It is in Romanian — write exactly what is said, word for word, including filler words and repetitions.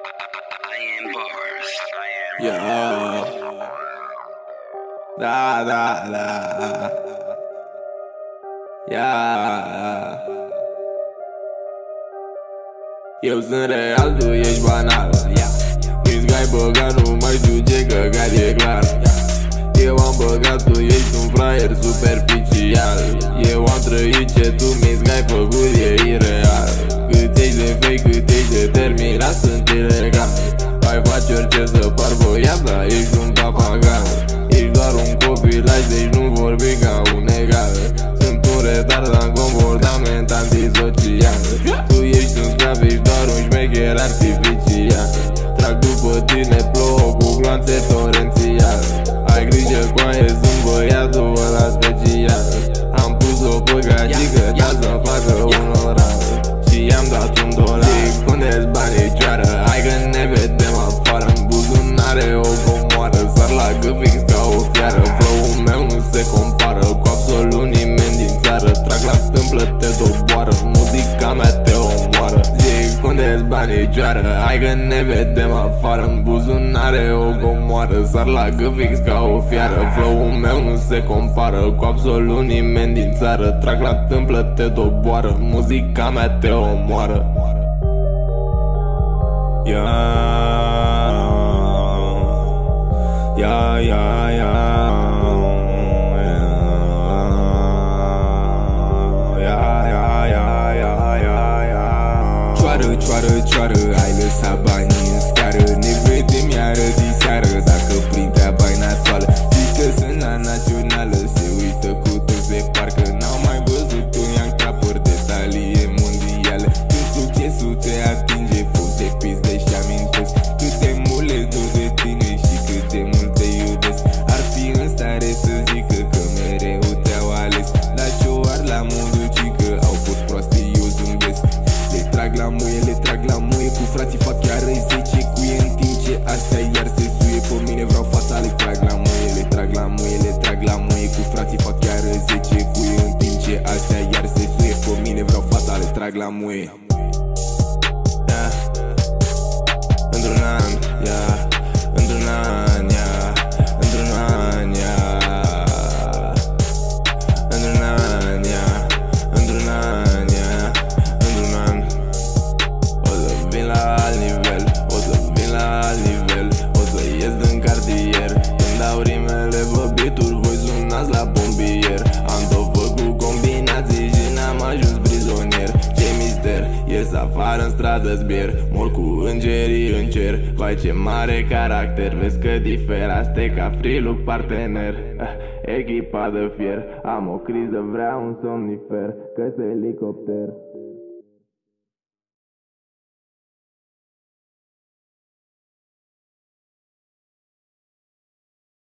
I am bars. Yeah. Da, da, da. Yeah. Eu sunt real, tu ești banal. Ești gai băgat, nu mai știu ce căcat e clar. Eu am băgat, tu ești un fraier superficial. Eu am trăit ce tu mi-ți gai făcut, e ireal. Cât ești de fake, cât ești determinat, sunt ilegal. Ai face orice să par băiat, dar ești un papagal. Ești doar un copilaj, deci nu vorbi ca un egal. Sunt un retard în comportament antisocial. Tu ești un sclav, ești doar un șmecher artificial. Trag după tine, plouă cu gloanțe torențial. Ai grijă, coaie, sunt băiatul ăla special. Am pus-o pe gagică, ca să-mi facă un oral. Și i-am dat un dolar. Zic, unde-s banii, cioară? Hai că ne vedem afară. În buzunare o comoară. Sar la gât fix ca o fiară. Flow-ul meu nu se compară cu absolut nimeni din țară. Trag la tâmplă, te doboară. Muzica mea te omoară. Zic, unde-s banii, cioară? Hai că ne vedem afară. În buzunare o comoară. Sar la gât fix ca o fiară. Flow-ul meu nu se compară cu absolut nimeni din țară. Trag la tâmplă, te doboară. Muzica mea te omoară. Yeah, yeah, yeah, yeah, yeah, yeah, yeah, yeah. Cioară, cioară, cioară, ai lăsat banii în scară. Ne vedem iară diseară, dacă printea bai nasoală. Zici că sunt la națională, se uită cu toți de parcă n-au mai văzut un young trapper de talie mondială. Când succesul te atinge, fost de pizde și amintesc cât de mult le dor de tine și cât de mult te iubesc. Ar fi în stare să zică că mereu te-au ales. La cioar, la modul cică, au fost proaste, eu zâmbesc. Le trag la muie, le trag la muie, cu frații fac chiar zece cuie. În timp ce astea iar se suie, pe mine vreau fața. Le trag la muie, le trag la muie, le trag la muie, cu frații fac chiar zece cuie. În timp ce astea iar se suie, pe mine vreau fața. Le trag la muie. Yeah. Într-un an, yeah. Într-un an, yeah. Într-un an, yeah. Într-un an, yeah. Într-un an, yeah. Într-un an o să vin la alt nivel, o să vin la alt nivel, o să ies din cartier. Când dau rimele pe beat-uri, voi sunați la pompier. Am tot făcut combinații și n-am ajuns prizonier. Ce mister, ies afară în stradă zbier, mor cu îngerii în cer. Vai ce mare caracter, vezi că diferaste ca Freelook partener. Echipa de fier, am o criză, vreau un somnifer, că-s elicopter.